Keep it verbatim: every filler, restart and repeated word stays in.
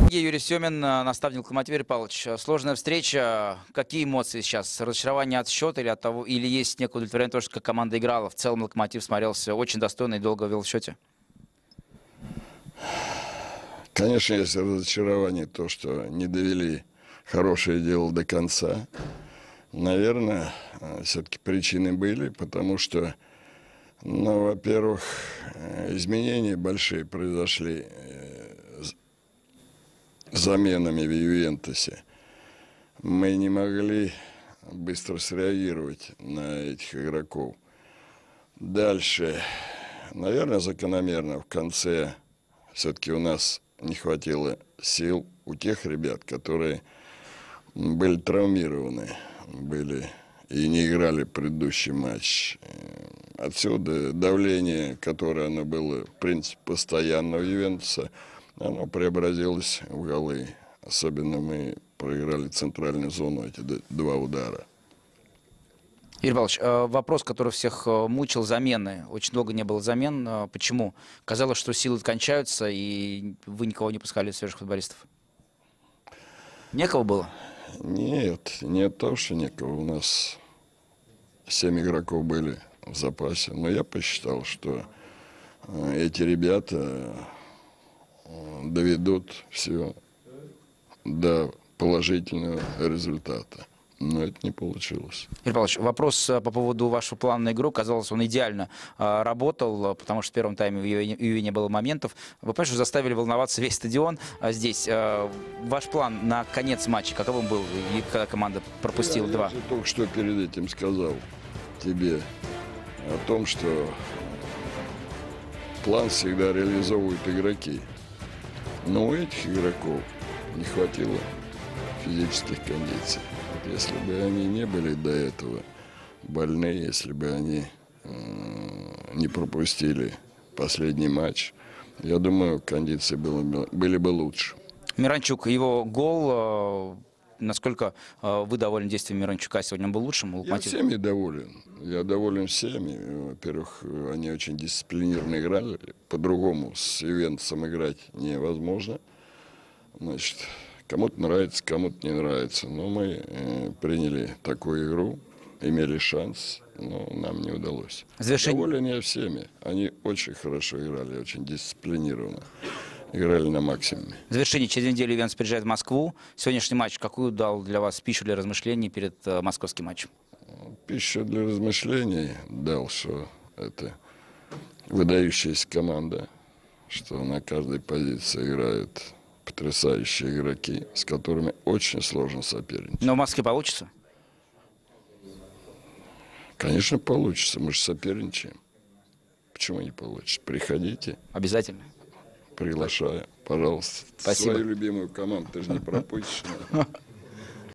Сергей Юрий Семин, наставник Локомотива. Юрий Павлович, сложная встреча. Какие эмоции сейчас? Разочарование от счета или от того, или есть некое удовлетворение того, что как команда играла? В целом Локомотив смотрелся очень достойно и долго вел в счете. Конечно, есть разочарование, то, что не довели хорошее дело до конца. Наверное, все-таки причины были, потому что, ну, во-первых, изменения большие произошли заменами в Ювентусе. Мы не могли быстро среагировать на этих игроков. Дальше, наверное, закономерно в конце все-таки у нас не хватило сил у тех ребят, которые были травмированы, были и не играли предыдущий матч. Отсюда давление, которое оно было, в принципе, постоянно у Ювентуса, оно преобразилось в голы. Особенно мы проиграли центральную зону, эти два удара. Юрий Павлович, вопрос, который всех мучил, замены. Очень долго не было замен. Почему? Казалось, что силы кончаются, и вы никого не пускали свежих футболистов. Некого было? Нет, не то, что некого. У нас семь игроков были в запасе. Но я посчитал, что эти ребята доведут все до положительного результата. Но это не получилось. Юрий Павлович, вопрос по поводу вашего плана на игру. Казалось, он идеально э, работал, потому что в первом тайме в Юве не было моментов. Вы понимаете, что заставили волноваться весь стадион. А здесь э, ваш план на конец матча каковым был, и когда команда пропустила я, два? Я только что перед этим сказал тебе о том, что план всегда реализовывают игроки. Но у этих игроков не хватило физических кондиций. Если бы они не были до этого больны, если бы они э, не пропустили последний матч, я думаю, кондиции было, были бы лучше. Миранчук, его гол, э, насколько э, вы довольны действием Миранчука? Сегодня он был лучшим? Я всеми доволен. Я доволен всеми. Во-первых, они очень дисциплинированно играли. По-другому с Ювентусом играть невозможно. Значит, кому-то нравится, кому-то не нравится. Но мы э, приняли такую игру, имели шанс, но нам не удалось. Завершение... Доволен я всеми. Они очень хорошо играли, очень дисциплинированно. Играли на максимуме. В завершение, через неделю Ювентус приезжает в Москву. Сегодняшний матч какую дал для вас пищу для размышлений перед э, московским матчем? Пищу для размышлений дал, что это выдающаяся команда, что на каждой позиции играют потрясающие игроки, с которыми очень сложно соперничать. Но в Москве получится? Конечно, получится. Мы же соперничаем. Почему не получится? Приходите. Обязательно. Приглашаю. Пожалуйста. Спасибо. Свою любимую команду ты же не пропустишь.